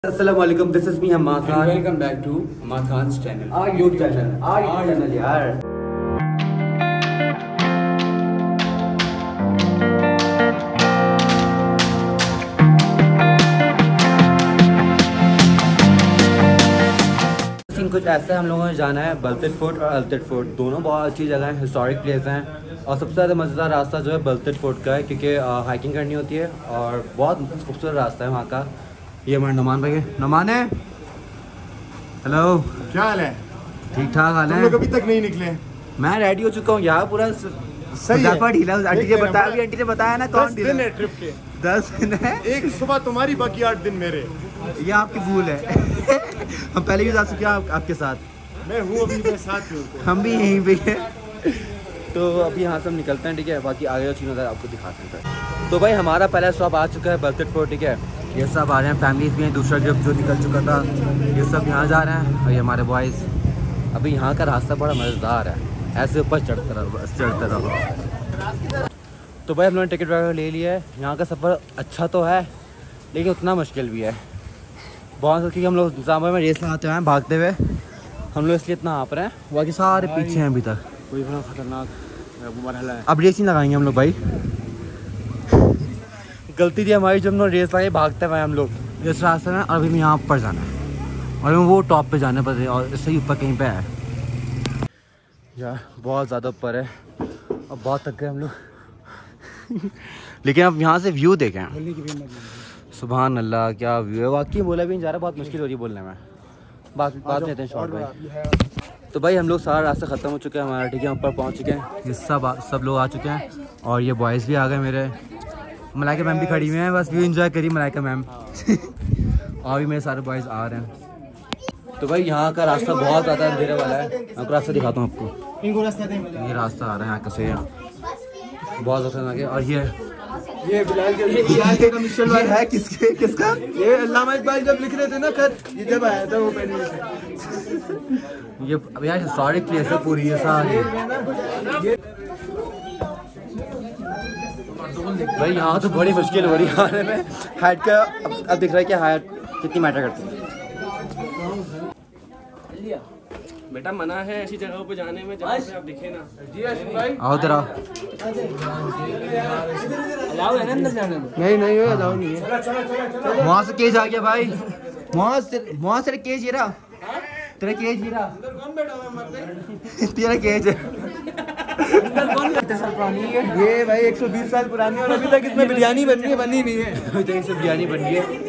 अस्सलामुअलैकुम, this is me Hammad Khan. Welcome back to Hammad Khan channel, our YouTube channel यार। Scene कुछ ऐसा है, हम लोगों ने जाना है बलतट फोर्ट और अल्तट फोर्ट, दोनों बहुत अच्छी जगह हैं, हिस्टोरिक प्लेस हैं। और सबसे ज़्यादा मज़ेदार रास्ता जो है बलतट फोर्ट का है, क्योंकि हाइकिंग करनी होती है और बहुत खूबसूरत रास्ता है वहाँ का। ये हमारे नुमान भाई है। नुमान है, हेलो, क्या हाल है? ठीक ठाक हाल तुम है। लोग अभी तक नहीं निकले? मैं रेडी हो चुका हूँ यार, पूरा सही है। ढीला। आंटी ने बताया, अभी आंटी ने बताया ना कौन 10 ढीला दिन है ट्रिप के। 10 दिन है। एक सुबह तुम्हारी, बाकी 8 दिन मेरे। ये आपकी भूल है। हम पहले भी जा चुके हैं आपके साथ। मैं हूँ अभी मेरे साथ ही हूँ। हम भी यहीं पे हैं। तो अभी यहाँ से हम निकलते हैं, ठीक है। बाकी आगे जो चीज़ होता है आपको दिखाते हैं। तो भाई हमारा पहला स्टॉप आ चुका है बलतट फोर्ट, ठीक है। ये सब आ रहे हैं, फैमिलीज भी हैं, दूसरा ग्रुप जो निकल चुका था ये सब यहाँ जा रहे हैं। और ये हमारे बॉयज़। अभी यहाँ का रास्ता बड़ा मज़ेदार है, ऐसे ऊपर चढ़ते रहो। तो भाई हम लोगों ने टिकट वगैरह ले लिया है। यहाँ का सफ़र अच्छा तो है लेकिन उतना मुश्किल भी है बहुत, क्योंकि हम लोग जामा में रेस लगाते हैं भागते हुए, हम लोग इसलिए इतना आप रहे हैं। बाकी सारे पीछे हैं अभी तक। कोई बड़ा खतरनाक मरहला है। अब रेस नहीं लगाएंगे हम लोग भाई, गलती थी हमारी जब हम लोग रेस लगाए भागते हुए हम लोग इस रास्ते में। और अभी हमें यहाँ ऊपर जाना है और हमें वो टॉप पे जाना पड़े और इससे ही ऊपर कहीं पे है यार, बहुत ज़्यादा ऊपर है और बहुत थक गए हम लोग। लेकिन अब यहाँ से व्यू देखें, सुभान अल्लाह क्या व्यू है। वाकई बोला भी नहीं जा रहा, बहुत मुश्किल हो रही है बोलने में। बात लेते हैं शॉर्ट भाई। तो भाई हम लोग सारा रास्ता ख़त्म हो चुका है हमारा, ठीक है। ऊपर पहुँच चुके हैं, ये सब लोग आ चुके हैं और ये बॉयज़ भी आ गए मेरे। मलाइका मैम भी खड़ी हुई हैं, बस व्यू एंजॉय करिए मलाइका मैम। और भी मेरे सारे बॉयज़ आ रहे हैं। तो भाई यहाँ का रास्ता बहुत ज़्यादा अंधेरे वाला है। आपको रास्ता दिखाता हूँ आपको, ये रास्ता आ रहा है यहाँ का से, बहुत ज़्यादा आगे। और ये बिलाल के कमीशन वाला है, किसका? ये अल्लामा इकबाल जब लिख रहे थे ना खत, ये जब आया था वो पहले ये अब यार हिस्टोरिक प्लेस है पूरी ये सारी। भाई यहाँ तो बड़ी मुश्किल हो रही है आने में। हाइट का अब दिख रहा है कि हाइट कितनी मैटर करती है। बेटा मना है ऐसी जगहों पे जाने में जहाँ पे आप दिखे ना। आओ तेरा अलाउ है ना अंदर जाने में? नहीं अलाउ नहीं है। वहाँ से केज आ गया भाई, वहाँ से केज ये रहा, तेरा केज ये रहा, तेरा केज है। ये भाई 120 साल पुरानी है और अभी तक इसमें बिरयानी बनी नहीं है। अभी तक इसमें बिरयानी बन रही है।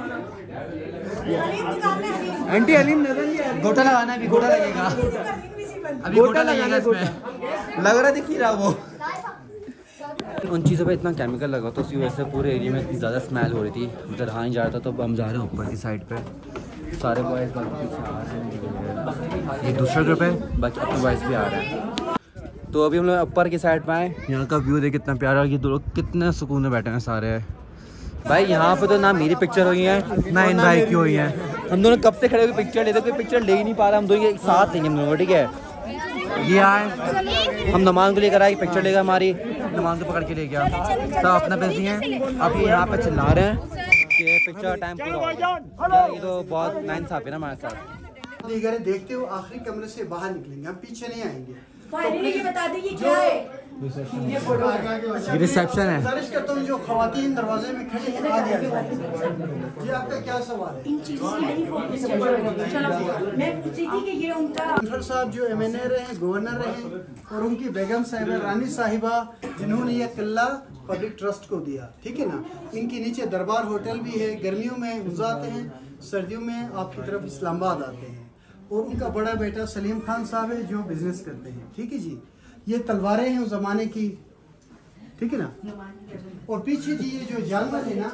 आंटी हलीम नजर नहीं आ रही। गोटा लगाना, अभी गोटा लगेगा, अभी गोटा लगेगा इसमें, लग रहा दिख ही रहा वो। उन चीज़ों पे इतना केमिकल लगा तो उसकी वजह से पूरे एरिया में इतनी ज़्यादा स्मेल हो रही थी, उधर रहा नहीं जा रहा था। तो अब हम जा रहे हैं ऊपर की साइड पे, सारे बॉयज़ बाकी पीछे आ रहे हैं। ये दूसरा ग्रुप है, बाकी अपने बॉयज़ भी आ रहे हैं। तो अभी हम लोग ऊपर की साइड पे आए, यहाँ का व्यू देख कितना प्यारा, ये दो लोग कितने सुकून में बैठे हैं सारे। भाई यहाँ पे तो ना मेरी पिक्चर हुई है ना इन भाई की हुई है। हम दोनों कब से खड़े होकर पिक्चर लेते, कोई पिक्चर ले ही नहीं पा रहा। हम दोनों एक साथ लेंगे हम दोनों, ठीक है। ये आए, हम नमान को लेकर आए, पिक्चर लेगा हमारी, नमान को पकड़ के ले गया। सब अपना बिजी हैं। अब ये यहाँ पे चिल्ला रहे हैं कि पिक्चर टाइम पूरा हो गया। ये तो बहुत नाइंसाफ़ी है ना हमारे साथ। देखते हो आखिरी कमरे से बाहर निकलेंगे, हम पीछे नहीं आएंगे। ये बता दे ये क्या है? ये फोटो ये रिसेप्शन है। गुजारिश करता हूँ जो खवातीन दरवाजे में खड़ी हैं, आगे आ जाएं। ये आपका क्या सवाल है? इन चीजों से नहीं फोकस चलो मैं पूछ रही थी कि ये उनका अंसर साहब जो MNA रहे, गवर्नर रहे, और उनकी बेगम साहिबा रानी साहिबा जिन्होंने ये किला पब्लिक ट्रस्ट को दिया, ठीक है ना। इनके नीचे दरबार होटल भी है, गर्मियों में हुज़ आते हैं, सर्दियों में आपकी तरफ इस्लामाबाद आते हैं। और उनका बड़ा बेटा सलीम खान साहब है जो बिजनेस करते हैं, ठीक है जी। ये तलवारें हैं उस जमाने की, ठीक है ना। और पीछे जी ये जो जानवर है ना,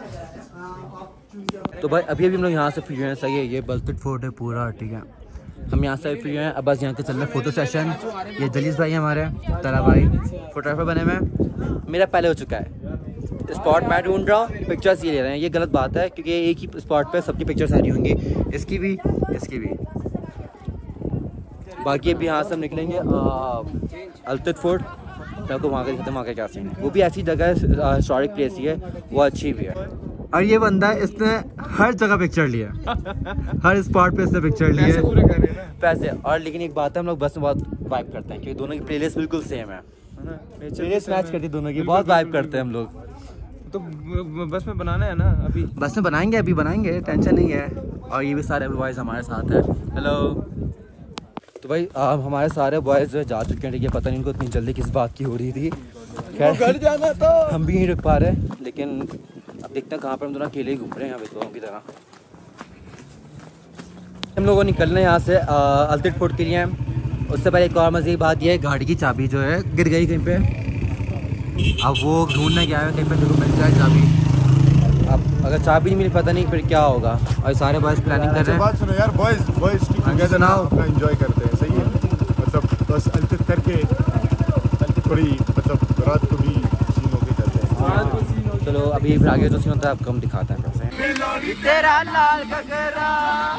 तो भाई अभी हम लोग यहाँ से फ्री हैं, सही है। ये बलतट फोर्ट है पूरा, ठीक है। हम यहाँ से फ्री हैं, अब बस यहाँ के चल रहे हैं फोटो सेशन। ये जलीस भाई हमारे, तला भाई फोटोग्राफर बने हुए हैं। मेरा पहले हो चुका है स्पॉट, मैं ढूंढ रहा हूँ, पिक्चर्स ये ले रहे हैं। ये गलत बात है क्योंकि एक ही स्पॉट पे सबकी पिक्चर्स आ रही होंगी, इसकी भी इसकी भी। बाकी अभी यहाँ से हम निकलेंगे अल्तट फोर्ट, तो आपको वहाँ का दिखाते हैं वहाँ का क्या सीन है। वो भी ऐसी जगह है, हिस्टोरिक प्लेस ही है, वो अच्छी भी है। और ये बंदा इसने हर जगह पिक्चर लिया, हर स्पॉट पे इसने पिक्चर लिए पैसे। और लेकिन एक बात है, हम लोग बस में बहुत वाइब करते हैं क्योंकि दोनों की प्लेलिस्ट बिल्कुल सेम है, प्लेलिस्ट मैच करती है दोनों की, बहुत वाइब करते हैं हम लोग। तो बस में बनाना है ना, अभी बस में बनाएंगे, अभी बनाएंगे, टेंशन नहीं है। और ये भी सारे बॉयज़ हमारे साथ हैं। हेलो। तो भाई हमारे सारे बॉयज़ जो जा चुके हैं, ठीक है, पता नहीं इनको इतनी जल्दी किस बात की हो रही थी। खैर घर जाना था, हम भी नहीं रुक पा रहे, लेकिन अब देखते हैं कहाँ पर हम दोनों अकेले ही घूम रहे हैं यहाँ विधवाओं की तरह। हम लोगों को निकलना है यहाँ से अल्तिट फोर्ट के लिए। उससे पहले एक और मज़े की बात यह है, गाड़ी की चाबी जो है गिर गई कहीं पे, अब वो ढूंढने गया है, कहीं पे मिल जाए चाबी। अब अगर चाबी नहीं मिली पता नहीं फिर क्या होगा। और सारे बॉयज़ प्लानिंग कर रहे हैं। बात सुनो यार, बॉयज़ टुगेदर ना अपना एंजॉय करते हैं, सही है, मतलब बस अल्तिट करके थोड़ी मतलब रात को भी सीन होके जाते हैं। चलो अभी फिर आगे जो सीन होता है आपको हम दिखाते हैं। तेरा लाल गगरा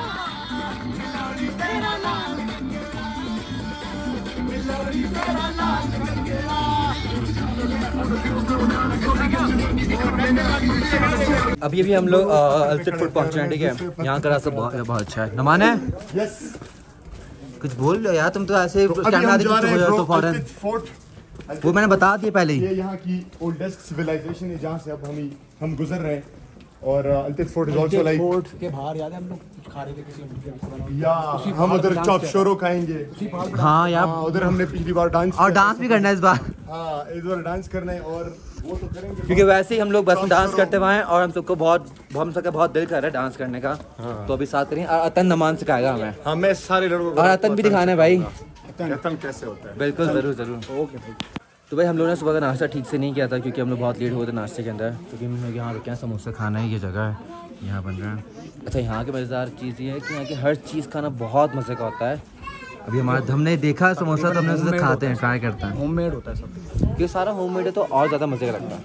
अभी हम लोग अल्तिट फोर्ट पहुंचे हैं, ठीक है। यहाँ का रास्ता बहुत अच्छा है। नमान है, यस, कुछ बोल लो यार, तुम तो ऐसे तो फॉरेन वो मैंने बता दिया पहले ही। ये यहाँ की ओल्डेस्ट सिविलाइजेशन है जहाँ से अब हम गुजर रहे हैं। और Altit fort is also like fort के बाहर याद है हम लोग कुछ खा रहे थे किसी या हम उधर चॉप शोरो खाएंगे। हाँ यार, उधर हमने पिछली बार डांस भी करना है इस बार। हाँ, इस बार डांस करना है और वो तो करेंगे, क्योंकि वैसे ही हम लोग बस में डांस करते हुए हैं और हम सबका बहुत दिल कर रहा है डांस करने का। तो अभी साथ करेंगे। और अतन नमान सिखाएगा हमें। हाँ, मैं सारे लड़कों को और अतन भी दिखाना है भाई। अतन कैसे होता है, बिल्कुल जरूर। ओके। तो भाई हम लोगों ने सुबह का नाश्ता ठीक से नहीं किया था क्योंकि हम लोग बहुत लेट हुए थे नाश्ते के अंदर, क्योंकि हम लोग यहाँ रुके हैं, समोसा खाना है, ये जगह है, यहाँ बन रहा है। अच्छा, यहाँ की मज़ेदार चीज़ ये है कि यहाँ की हर चीज़ खाना बहुत मज़े का होता है। अभी हमने देखा समोसा तो हमने उसे खाते हैं, ट्राई करते हैं। होममेड होता है सब, ये सारा होममेड है तो और ज़्यादा मज़े का लगता है।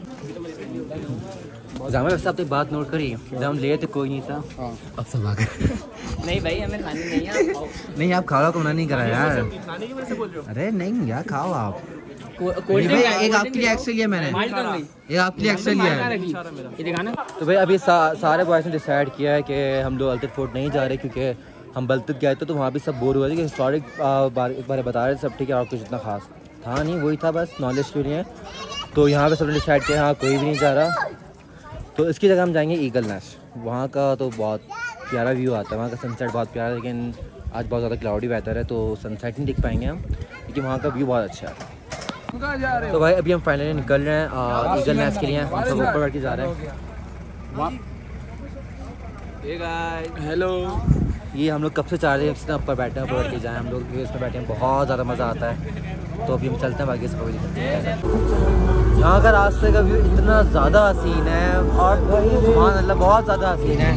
जहाँ वैसे आप एक बात नोट करी, जब हम ले थे कोई नहीं था, अब सब आ गए। नहीं भाई, हमें खानी नहीं है। नहीं आप खाओ को मना नहीं करा यार। अरे नहीं यार, खाओ आप। एक आपके लिए एक्स्ट्रा लिया मैंने, एक आपके लिए एक्स्ट्रा लिया है। तो भाई अभी सारे बॉयज़ ने डिसाइड किया है कि हम लोग अल्तिट फोर्ट नहीं जा रहे क्योंकि हम बल्तित गए थे तो वहाँ भी सब बोर हुए थे कि हिस्टोरिक एक बार बता रहे थे सब, ठीक है, और कुछ इतना खास था नहीं, वही था बस नॉलेज के लिए। तो यहाँ पे सबने डिसाइड किया हाँ कोई भी नहीं जा रहा, तो इसकी जगह हम जाएंगे ईगल नेस्ट। वहाँ का तो बहुत प्यारा व्यू आता है, वहाँ का सनसेट बहुत प्यारा है, लेकिन आज बहुत ज़्यादा क्लाउडी वेदर है तो सनसेट नहीं दिख पाएंगे हम, लेकिन वहाँ का व्यू बहुत अच्छा है। तो भाई अभी हम फाइनली निकल रहे हैं ईगल नेस्ट के लिए। हम सब ऊपर बैठ के जा रहे हैं। हेलो। ये हम लोग कब से चाह रहे हैं इसमें ऊपर बैठे हैं, ऊपर बैठ के जाएँ हम लोग, क्योंकि इसमें बैठे हैं बहुत ज़्यादा मज़ा आता है। तो अभी हम चलते हैं, बाकी सब दिक्कत नहीं है। यहाँ का रास्ते का व्यू इतना ज़्यादा हसीन है और सुभान अल्लाह बहुत ज़्यादा हसीन है।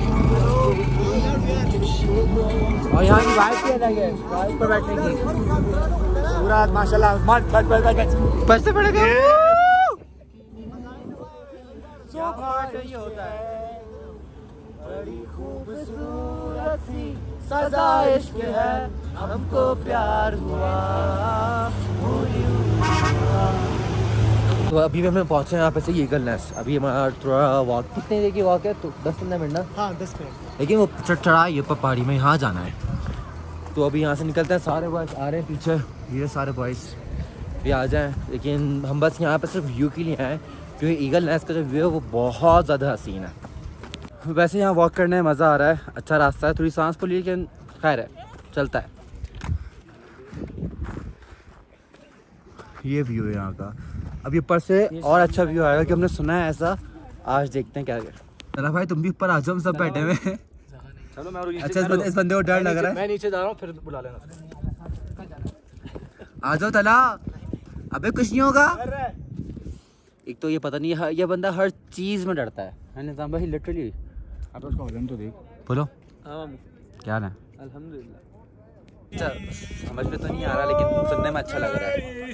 और यहाँ की वाइब भी अलग है, वाइब पर बैठने की पूरा माशाल्लाह। बचते पड़ेगा ये होता है। बड़ी खूबसूरत सी सजा इश्क है, हमको प्यार हुआ। तो अभी भी हमें पहुँचे यहाँ पे से ईगल नेस्ट। अभी हमारा थोड़ा वॉक, कितने देर की वॉक है? तो 10-15 मिनट ना। हाँ 10 मिनट, लेकिन वो चढ़ाई है पहाड़ी में, यहाँ जाना है। तो अभी यहाँ से निकलते हैं। सारे बॉयज़ आ रहे हैं पीछे, ये सारे बॉयज़ भी आ जाएं, लेकिन हम बस यहाँ पे सिर्फ व्यू के लिए आए क्योंकि ईगल नेस्ट का जो व्यू है वो बहुत ज़्यादा हसीन है। वैसे यहाँ वॉक करने में मज़ा आ रहा है, अच्छा रास्ता है, थोड़ी सांस फूली, लेकिन खैर है, चलता है। ये व्यू है यहाँ का। अभी ऊपर से और अच्छा व्यू आएगा कि हमने सुना है ऐसा, आज देखते हैं क्या क्या। चला भाई तुम भी ऊपर आ जाओ, हम सब बैठे हुए हैं। चलो मैं अच्छा इस बंदे को डर लग रहा है। मैं नीचे जा रहा हूँ, फिर बुला लेना। आ जाओ तला, अबे कुछ नहीं होगा। एक तो ये पता नहीं ये बंदा हर चीज में डरता है निज़ाम भाई, लिटरली। अब उसका वजन तो देख। बोलो हाँ क्या है? अल्हम्दुलिल्लाह। अच्छा समझ में तो नहीं आ रहा, लेकिन सुनने में अच्छा लग रहा है।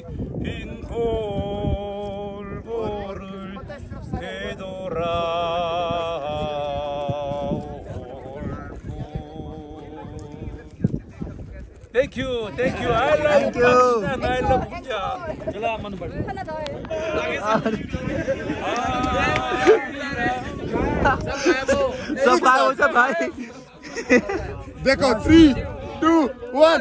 Thank you. I love Punjab. चला मन बढ़। सब भाई देखो 3, 2, 1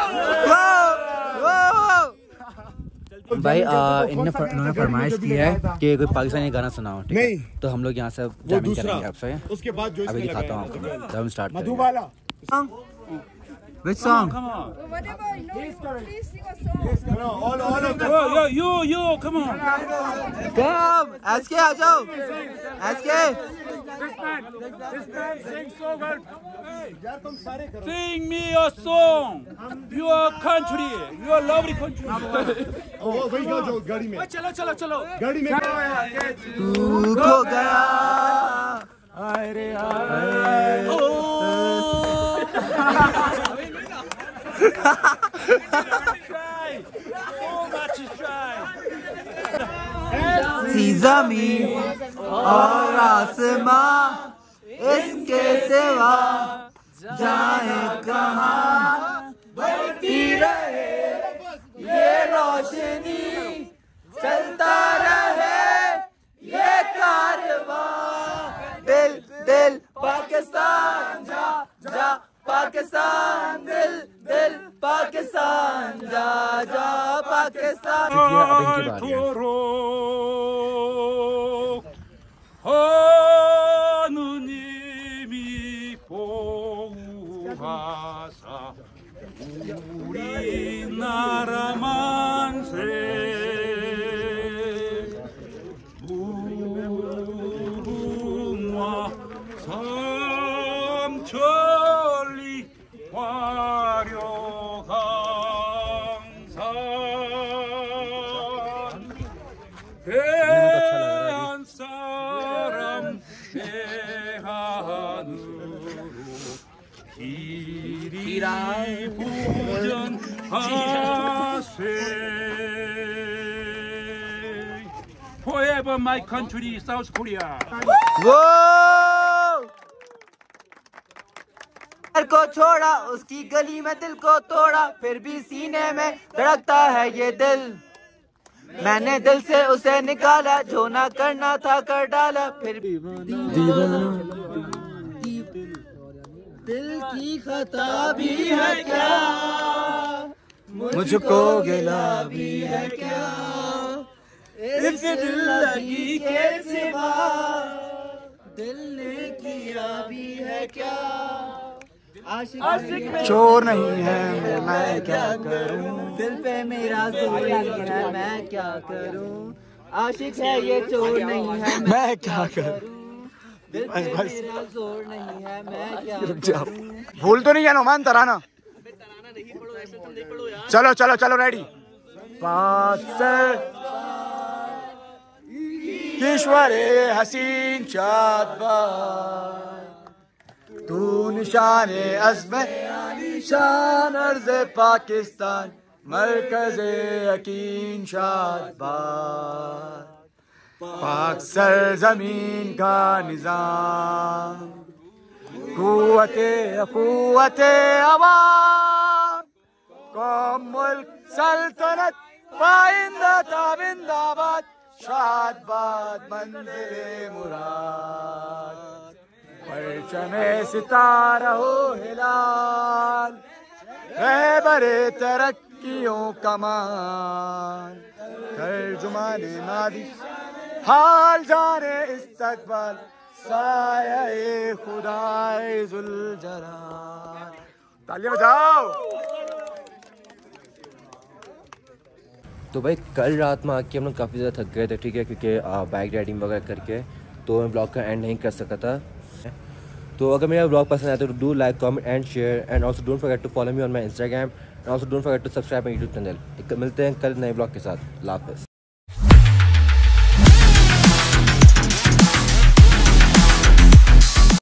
भाई इन्होंने फरमाइश की है कि कोई पाकिस्तानी गाना सुनाओ, ठीक है? तो हम लोग यहाँ से जैमिंग करेंगे आपसे। उसके बाद जो अभी दिखाता हूँ आपको, जब हम स्टार्ट करेंगे। Madhubala Which song? Whatever, you know, please sing a song. all of them You, come on. Come, SK आ जाओ, SK। This man sings so good. Sing me a song. Your country, your lovely country. वही गाओ जो गाड़ी में चलो. गाड़ी में तू खो गया अरे ज़मीन और आसमां इसके सिवा जाए कहाँ, बढ़ती रहे ये रोशनी, चलता रहे ये कारवां। दिल दिल पाकिस्तान जा जा पाकिस्तान, दिल दिल पाकिस्तान जा जा Pakistan. 하느님이 보호하사 우리나라 만세, 무궁화 삼천리 화려강산, 대한 사람 대한으로 길이 부전하세. Forever my country, South Korea. को छोड़ा उसकी गली में दिल को तोड़ा, फिर भी सीने में धड़कता है ये दिल। मैंने दिल से उसे निकाला, जो ना करना था कर डाला, फिर भी दिल की खता भी है क्या, मुझको गिला भी है क्या, इस दिल लगी के सिवा दिल ने किया भी है क्या। आशिक चोर नहीं है मैं क्या करूं, दिल पे मेरा जोर नहीं है मैं क्या करूं, आशिक है ये चोर नहीं है मैं क्या करूं, दिल पे मेरा जोर नहीं है मैं क्या करूं। भूल तो नहीं जानो मान तराना, चलो चलो चलो रेडी। ईश्वरे हसीन शादबाद, तू निशाने अज़्म शान अर्ज़ पाकिस्तान, मरकज़े यकीन शादबाद, पाक सरज़मीन का निज़ाम, क़ुव्वते अवाम को मुल्क सल्तनत पाइंदा ताबिंदाबाद, शादबाद मंज़िले मुराद, परचमे सितारा हो हिलाल, रहबरे तरक्कियों कमान, तर्जुमाने नादी हाल जाने इस्तकबाल, साये खुदाए जुल जलाल। तालियां बजाओ। तो भाई कल रात में आके हम लोग काफ़ी ज़्यादा थक गए थे, ठीक है, क्योंकि बाइक राइडिंग वगैरह करके तो मैं ब्लॉग का एंड नहीं कर सका था। तो अगर मेरा ब्लॉग पसंद आया तो do like comment and share, and also don't forget to follow me on my Instagram, and also don't forget to subscribe my YouTube channel. मिलते हैं कल नए ब्लॉग के साथ। अल्लाह हाफ़िज़।